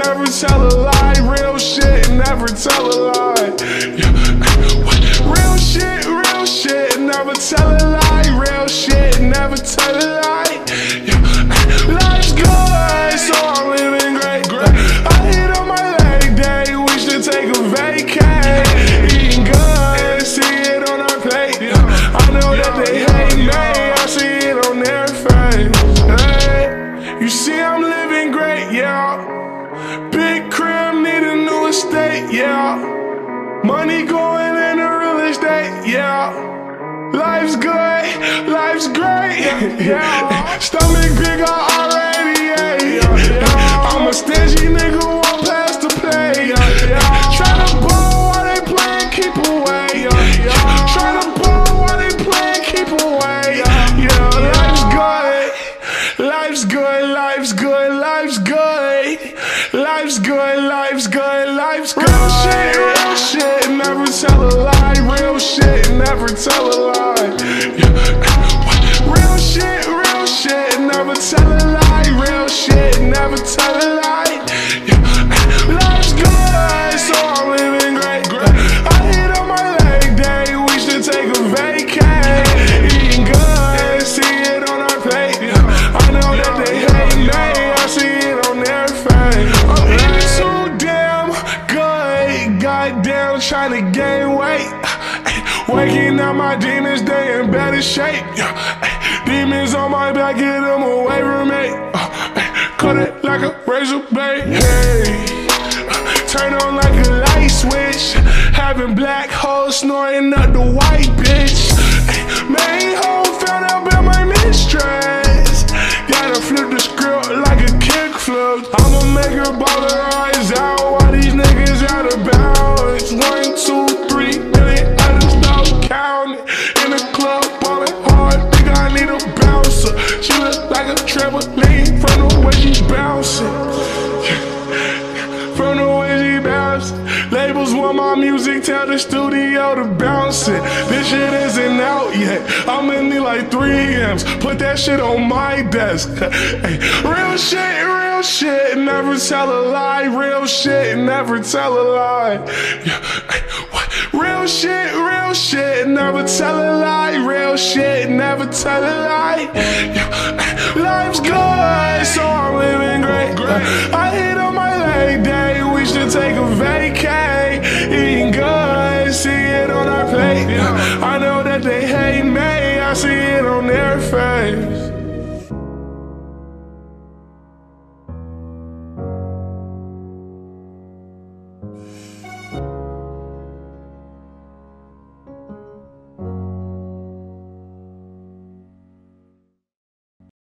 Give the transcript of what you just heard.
never tell a lie. Real shit, never tell a lie. Real shit, never tell a lie. Real shit, never tell a lie. Life's good, so I'm living great. I hit on my leg day, we should take a vacay. Eating good, see it on our plate. I know that they hate me, I see it on their face. Hey, you see I'm living great, yeah. Big crib, need a new estate, yeah. Money going into real estate, yeah. Life's good, life's great, yeah. Stomach big, I already ate. I'm a stingy nigga, won't pass the plate. Tryna ball while they playing, keep away. Tryna ball while they playing, keep away. Yeah, life's good, life's good, life's good, life's good. Life's good, life's good, life's good. Real shit, never tell a lie. Real shit, never tell a lie. Real shit, never tell a lie. Real shit, never tell a lie. Life's good, so I'm living great. I hit on my leg day, we should take a vacay. Eating good, see it on our plate. I know that they hate me, I see it on their face. I'm eating so damn good, goddamn trying to gain weight. Waking up my demons, they in better shape. Demons on my back, get them away from me. Cut it like a razor blade. Hey, turn on like a light switch. Having black holes snoring up the white bitch. Main hoe found out about my mistress. Gotta flip the script like a kickflip. I'ma make her ball her eyes out while these niggas out of bounds. 1, 2, 3 million others don't count it. In the club, ballin' hard, think I need a bouncer. She look like a trampoline from the way she bouncing. From the way she bouncing. Labels want my music, tell the studio to bounce it. This shit isn't out yet, I'm in need like 3 M's. Put that shit on my desk. Hey, real shit, never tell a lie. Real shit, never tell a lie. Real shit, never tell a lie. Real shit, never tell a lie. Life's good, so I'm living great. I hit on my leg day, we should take a vacay. Eating good, see it on our plate. I know that they hate me, I see it on their face.